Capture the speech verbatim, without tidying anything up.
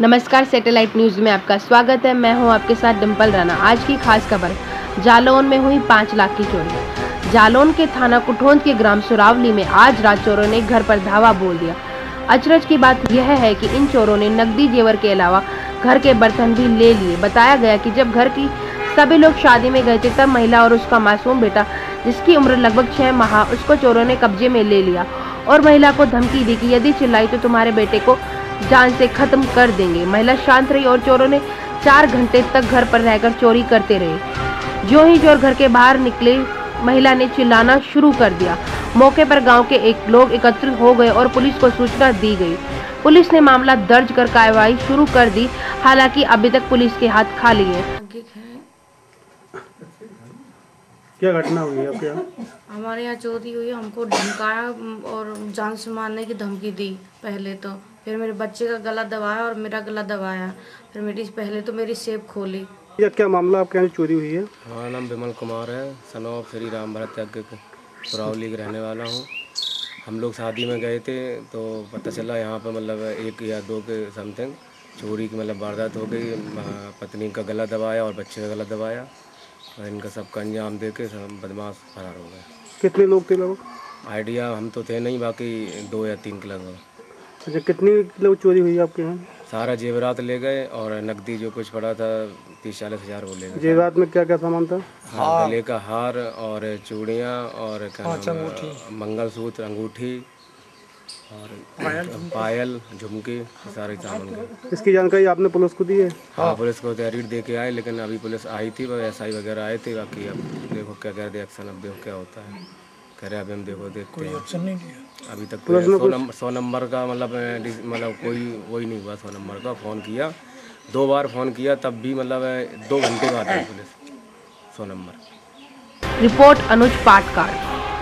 नमस्कार, satellite news में आपका स्वागत है। मैं हूं आपके साथ डिम्पल राणा। आज की खास खबर, जालौन में हुई पाँच लाख की चोरी। जालौन के थाना कुठोंद के ग्राम सुरावली में आज रात चोरों ने घर पर धावा बोल दिया। अचरज की बात यह है कि इन चोरों ने नकदी जेवर के अलावा घर के बर्तन भी ले लिए। बताया गया कि जब घर की सभी लोग शादी में गए थे तब महिला और उसका मासूम बेटा, जिसकी उम्र लगभग छह माह, उसको चोरों ने कब्जे में ले लिया और महिला को धमकी दी कि यदि चिल्लाई तो तुम्हारे बेटे को जान से खत्म कर देंगे। महिला शांत रही और चोरों ने चार घंटे तक घर पर रहकर चोरी करते रहे। जो ही चोर घर के बाहर निकले, महिला ने चिल्लाना शुरू कर दिया। मौके पर गांव के एक लोग एकत्रित हो गए और पुलिस को सूचना दी गई। पुलिस ने मामला दर्ज कर कार्रवाई शुरू कर दी। हालांकि अभी तक पुलिस के हाथ खाली हैं। क्या घटना हुई है आपके यहाँ? हमारे यहाँ चोरी हुई, हमको धमकाया और जान से मारने की धमकी दी। पहले तो फिर मेरे बच्चे का गला दबाया और मेरा गला दबाया। फिर मेरी पहले तो मेरी सेफ खोली। ये क्या मामला आपके यहाँ चोरी हुई है? हमारा नाम विमल कुमार है, सन ऑफ श्री राम भरत यज्ञ सुरावली के रहने वाला हूँ। हम लोग शादी में गए थे तो पता चला यहाँ पर मतलब एक या दो के समथिंग चोरी की मतलब वारदात हो गई। पत्नी का गला दबाया और बच्चे का गला दबाया और इनका सबका अंजाम दे के सब बदमाश फरार हो गए। कितने लोग थे लोग? आइडिया हम तो थे नहीं, बाकी दो या तीन के लगभग। अच्छा, कितनी लोग चोरी हुई आपके यहाँ? सारा जेवरात ले गए और नकदी जो कुछ पड़ा था तीस चालीस हज़ार वो ले गए। जेवरात में क्या क्या सामान था? हाँ, गले का हार और चूड़ियाँ और क्या नाम, मंगलसूत्र, अंगूठी और पायल, झुमके, सारे सामान गए। इसकी जानकारी आपने पुलिस को दी है? हाँ, पुलिस को तहरीर दे के आए, लेकिन अभी पुलिस आई थी, वो एस आई वगैरह आए थे। बाकी अब देखो क्या कह रहे एक्शन, अब देखो क्या होता है। कह रहे अभी हम देखो देखते हैं। एक्शन नहीं लिया अभी तक। तो सौ नंबर सौ नंबर का मतलब मतलब कोई वही नहीं हुआ। सौ नंबर का फ़ोन किया, दो बार फ़ोन किया, तब भी मतलब दो घंटे बाद आई पुलिस। सौ नंबर रिपोर्ट अनुज पाटकार।